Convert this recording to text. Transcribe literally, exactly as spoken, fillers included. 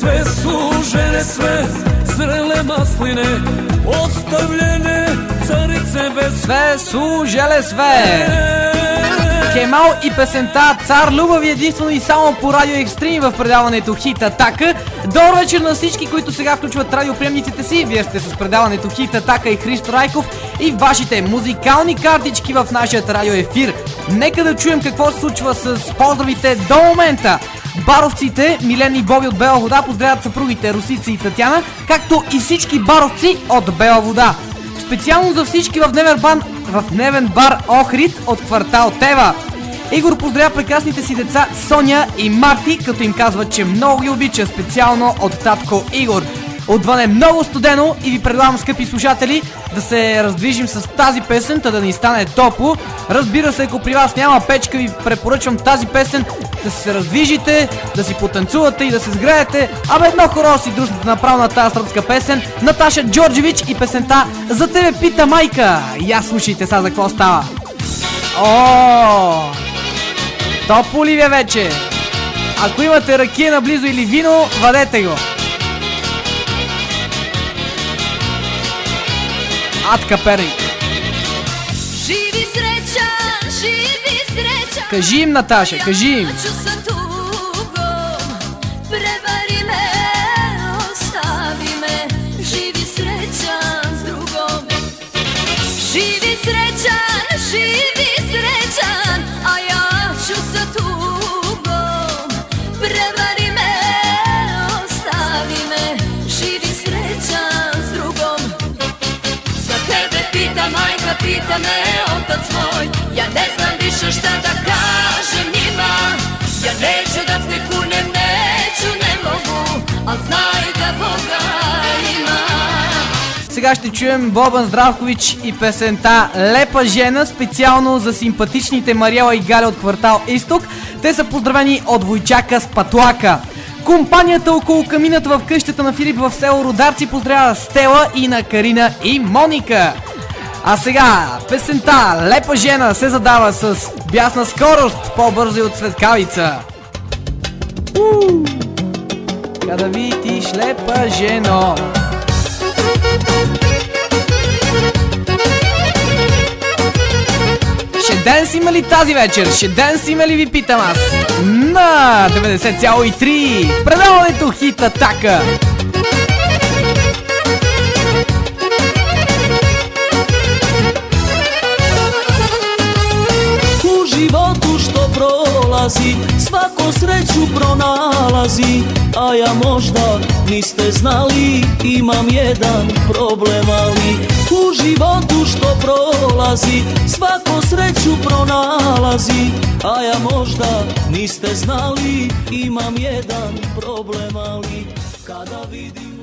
Sve su žene sve zrele masline, ostavljene царице без... Све су желе све. Кемал и песента Цар Любави единствено и само по Радио Екстрим в предаването Хит Атака. Добър вечер на всички, които сега включват радиоприемниците си. Вие сте с предаването Хит Атака и Христо Райков и вашите музикални картички в нашия радиоефир. Нека да чуем какво се случва с поздравите до момента. Баровците Милен и Боби от Бела вода поздравят съпругите Русица и Татяна, както и всички баровци от Бела вода. Специално за всички в дневен бар, в дневен бар Охрид от квартал Тева. Игор поздравя прекрасните си деца Соня и Марти, като им казва, че много ги обича, специално от татко Игор. Отвън е много студено и ви предлагам, скъпи слушатели, да се раздвижим с тази песен, да ни стане топло. Разбира се, ако при вас няма печка, ви препоръчвам тази песен да се раздвижите, да си потанцувате и да се сгреете. Абе, едно хоро си дружната направо на тази сръбска песен. Наташа Джорджевич и песента "За тебе пита майка". Я слушайте сега за какво става. О, топло ли ви е вече? Ако имате ракия наблизо или вино, вадете го. Атка Перник. Живи сречан, живи сречан. Кажи им, Наташа, кажи им. Превари ме, остави ме. Живи сречан с другом. Живи сречан, живи сречан, а я ću sa tugom. Prevari me, ostavi me. Živi srećan s drugom. Za tebe pita majka, pita me otac moj. Ja ne znam više šta da kažem njima. Ja neću da te kunem, neću, ne mogu, al znaj da Boga ima. Сега ще чуем Бобан Здравкович и песента "Лепа жена", специално за симпатичните Мариела и Галя от квартал Изток. Те са поздравени от Войчака с Патлака. Компанията около камината в къщата на Филип в село Рударци поздравя Стела и на Карина и Моника. А сега песента "Лепа жена" се задава с бясна скорост, по-бързо и от светкавица. Kada vidiš lepa ženo. Ще денс има ли тази вечер? Ще денс има ли, ви питам аз? На деветдесет цяло и три предаването Хит Атака. U životu što prolazi, svako sreću pronalazi, a ja možda niste znali, imam jedan problem, ali u životu što prolazi, svako sreću pronalazi, a ja možda niste znali, imam jedan problem, ali kada vidim